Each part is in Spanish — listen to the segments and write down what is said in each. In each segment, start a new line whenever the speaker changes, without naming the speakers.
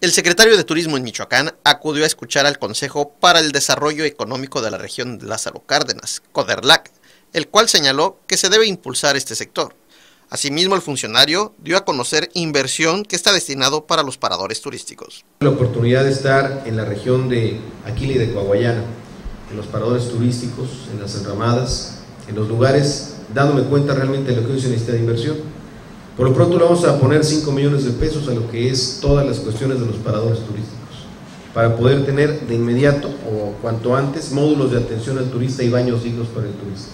El secretario de Turismo en Michoacán acudió a escuchar al Consejo para el Desarrollo Económico de la Región de Lázaro Cárdenas, CODERLAC, el cual señaló que se debe impulsar este sector. Asimismo, el funcionario dio a conocer inversión que está destinado para los paradores turísticos.
La oportunidad de estar en la región de Aquila y de Coahuayana, en los paradores turísticos, en las enramadas, en los lugares, dándome cuenta realmente de lo que hoy se necesita de inversión. Por lo pronto le vamos a poner 5 millones de pesos a lo que es todas las cuestiones de los paradores turísticos, para poder tener de inmediato o cuanto antes módulos de atención al turista y baños dignos para el turista.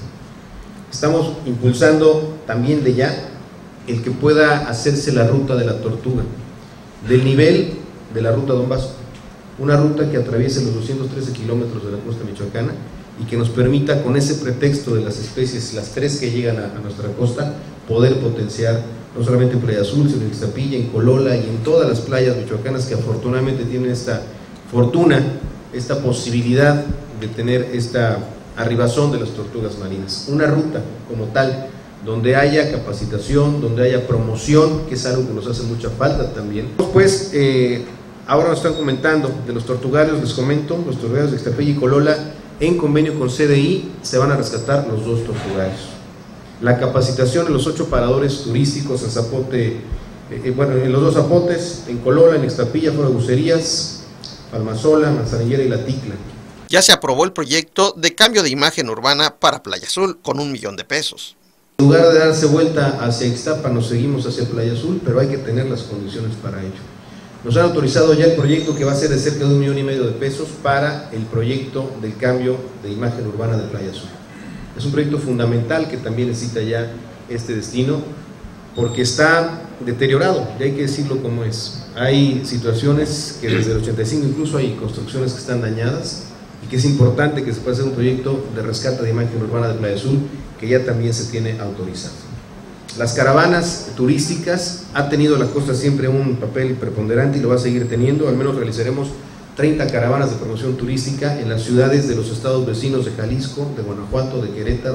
Estamos impulsando también de ya el que pueda hacerse la ruta de la Tortuga, del nivel de la ruta Don Vasco, una ruta que atraviese los 213 kilómetros de la costa michoacana y que nos permita, con ese pretexto de las especies, las 3 que llegan a nuestra costa, poder potenciar no solamente en Playa Azul, sino en Ixtapilla, en Colola y en todas las playas michoacanas que afortunadamente tienen esta fortuna, esta posibilidad de tener esta arribazón de las tortugas marinas. Una ruta como tal, donde haya capacitación, donde haya promoción, que es algo que nos hace mucha falta también. Pues ahora nos están comentando de los tortugarios, les comento, los tortugarios de Ixtapilla y Colola, en convenio con CDI se van a rescatar los 2 tortugarios. La capacitación en los 8 paradores turísticos en Zapote, en los 2 zapotes, en Colola, en Ixtapilla, Foro de Bucerías, Palmasola, Manzanillera y La Ticla.
Ya se aprobó el proyecto de cambio de imagen urbana para Playa Azul con 1 millón de pesos.
En lugar de darse vuelta hacia Ixtapa, nos seguimos hacia Playa Azul, pero hay que tener las condiciones para ello. Nos han autorizado ya el proyecto que va a ser de cerca de 1,5 millones de pesos para el proyecto del cambio de imagen urbana de Playa Azul. Es un proyecto fundamental que también necesita ya este destino porque está deteriorado, y hay que decirlo como es. Hay situaciones que desde el 85 incluso hay construcciones que están dañadas y que es importante que se pueda hacer un proyecto de rescate de imagen urbana de Playa Azul que ya también se tiene autorizado. Las caravanas turísticas ha tenido la costa siempre un papel preponderante y lo va a seguir teniendo. Al menos realizaremos 30 caravanas de promoción turística en las ciudades de los estados vecinos de Jalisco, de Guanajuato, de Querétaro,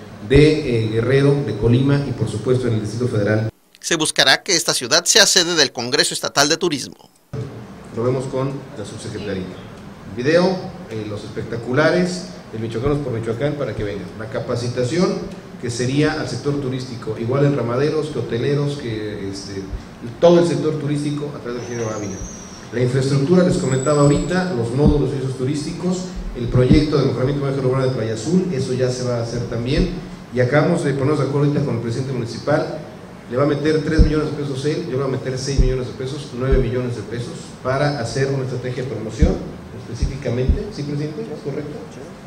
de Guerrero, de Colima y por supuesto en el Distrito Federal.
Se buscará que esta ciudad sea sede del Congreso Estatal de Turismo.
Lo vemos con la subsecretaría. Video, los espectaculares, el Michoacanos por Michoacán para que vengan. La capacitación que sería al sector turístico, igual en ramaderos, que hoteleros, que todo el sector turístico a través del ingeniero Ávila. La infraestructura, les comentaba ahorita, los módulos y usos turísticos, el proyecto de mejoramiento de imagen urbana de Playa Azul, eso ya se va a hacer también, y acabamos de ponernos de acuerdo ahorita con el presidente municipal, le va a meter 3 millones de pesos él, yo le voy a meter 6 millones de pesos, 9 millones de pesos, para hacer una estrategia de promoción, específicamente, ¿sí, presidente? ¿Es correcto?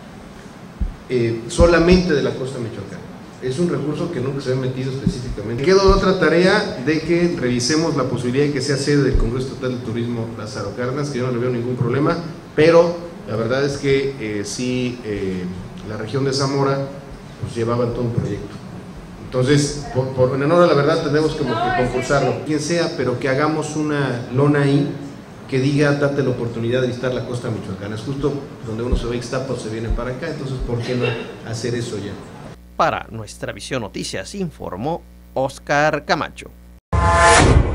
Solamente de la costa michoacana. Es un recurso que nunca se había metido específicamente. Quedó otra tarea de que revisemos la posibilidad de que sea sede del Congreso Estatal de Turismo Lázaro Cárdenas, que yo no le veo ningún problema, pero la verdad es que sí, la región de Zamora pues llevaban todo un proyecto. Entonces, en honor a la verdad, tenemos como que concursarlo, quien sea, pero que hagamos una lona ahí que diga, date la oportunidad de visitar la costa michoacana. Es justo donde uno se va a Ixtapa o se viene para acá, entonces, ¿por qué no hacer eso ya?
Para Nuestra Visión Noticias informó Oscar Camacho.